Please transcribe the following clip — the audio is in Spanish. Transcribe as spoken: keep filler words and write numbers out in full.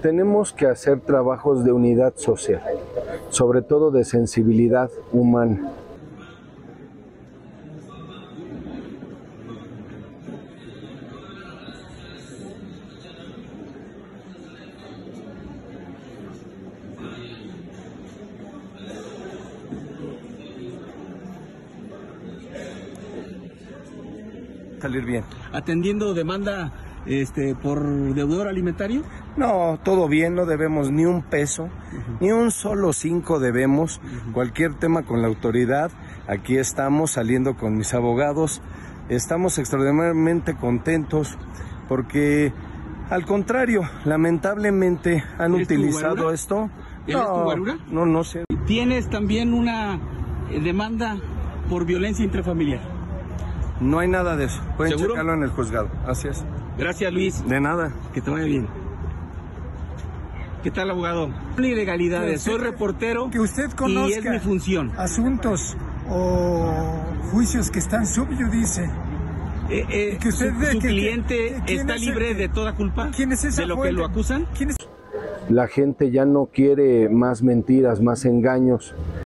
tenemos que hacer trabajos de unidad social, sobre todo de sensibilidad humana. Salir bien. ¿Atendiendo demanda este, por deudor alimentario? No, todo bien, no debemos ni un peso, uh-huh. ni un solo cinco debemos. Uh-huh. Cualquier tema con la autoridad, aquí estamos saliendo con mis abogados. Estamos extraordinariamente contentos porque, al contrario, lamentablemente han utilizado esto. ¿Eres tu guarura? No, no sé. ¿Tienes también una demanda por violencia intrafamiliar? No hay nada de eso. Pueden ¿Seguro? checarlo en el juzgado. Gracias. Gracias, Luis. De nada. Que te vaya bien. ¿Qué tal, abogado? Ilegalidades. Soy reportero que usted conozca y es mi función. Asuntos o juicios que están sub judice. Eh, eh, que usted su, ve su que, cliente que, está libre el, de toda culpa ¿quién es esa de lo fuente? que lo acusan. ¿Quién es? La gente ya no quiere más mentiras, más engaños.